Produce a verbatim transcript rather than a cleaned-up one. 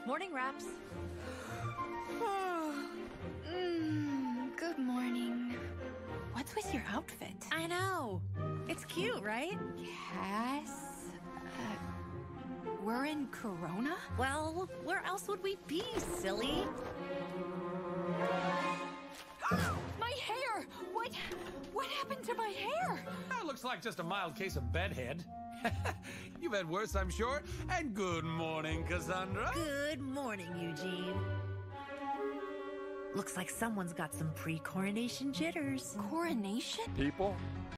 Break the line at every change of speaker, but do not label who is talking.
Morning, Raps.
mm, good morning. What's with your outfit?
I know. It's cute, right?
Cass? Uh, we're in Corona?
Well, where else would we be, silly?
My hair! What? What happened to my hair?
That looks like just a mild case of bedhead. You've had worse, I'm sure. And good morning, Cassandra.
Good morning, Eugene. Looks like someone's got some pre-coronation jitters.
Coronation?
People,